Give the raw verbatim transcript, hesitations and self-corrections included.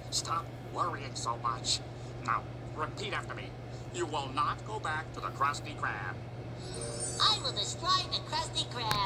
Stop worrying so much. Now, repeat after me. You will not go back to the Krusty Krab. I will destroy the Krusty Krab.